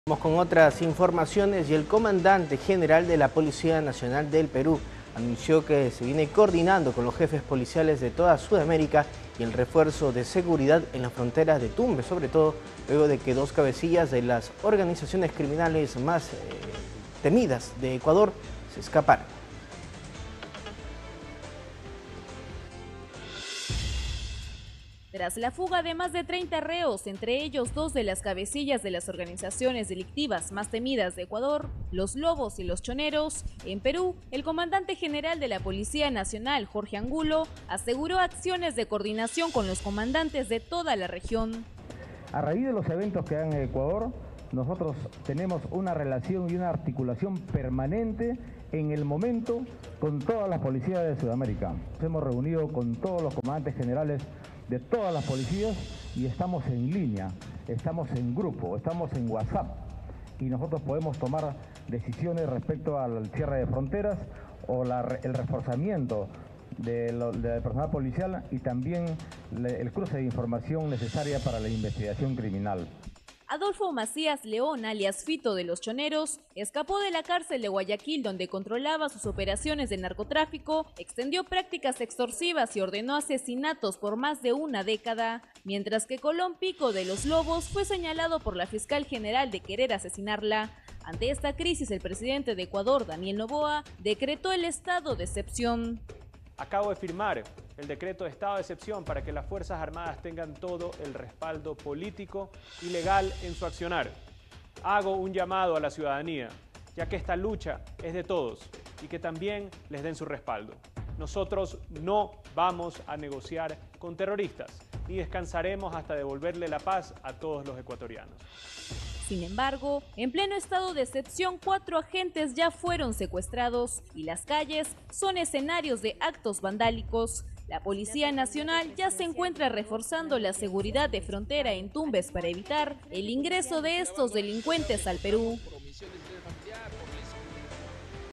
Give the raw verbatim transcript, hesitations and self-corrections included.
Vamos con otras informaciones y el comandante general de la Policía Nacional del Perú anunció que se viene coordinando con los jefes policiales de toda Sudamérica y el refuerzo de seguridad en las fronteras de Tumbes, sobre todo luego de que dos cabecillas de las organizaciones criminales más eh, temidas de Ecuador se escaparon. Tras la fuga de más de treinta reos, entre ellos dos de las cabecillas de las organizaciones delictivas más temidas de Ecuador, los Lobos y los Choneros, en Perú, el comandante general de la Policía Nacional, Jorge Angulo, aseguró acciones de coordinación con los comandantes de toda la región. A raíz de los eventos que dan en Ecuador, nosotros tenemos una relación y una articulación permanente en el momento con todas las policías de Sudamérica. Nos hemos reunido con todos los comandantes generales de todas las policías y estamos en línea, estamos en grupo, estamos en WhatsApp y nosotros podemos tomar decisiones respecto al cierre de fronteras o la, el reforzamiento del de personal policial y también le, el cruce de información necesaria para la investigación criminal. Adolfo Macías León, alias Fito de los Choneros, escapó de la cárcel de Guayaquil, donde controlaba sus operaciones de narcotráfico, extendió prácticas extorsivas y ordenó asesinatos por más de una década, mientras que Colón Pico de los Lobos fue señalado por la fiscal general de querer asesinarla. Ante esta crisis, el presidente de Ecuador, Daniel Noboa, decretó el estado de excepción. Acabo de firmar el decreto de estado de excepción para que las Fuerzas Armadas tengan todo el respaldo político y legal en su accionar. Hago un llamado a la ciudadanía, ya que esta lucha es de todos y que también les den su respaldo. Nosotros no vamos a negociar con terroristas, ni descansaremos hasta devolverle la paz a todos los ecuatorianos. Sin embargo, en pleno estado de excepción, cuatro agentes ya fueron secuestrados y las calles son escenarios de actos vandálicos. La Policía Nacional ya se encuentra reforzando la seguridad de frontera en Tumbes para evitar el ingreso de estos delincuentes al Perú.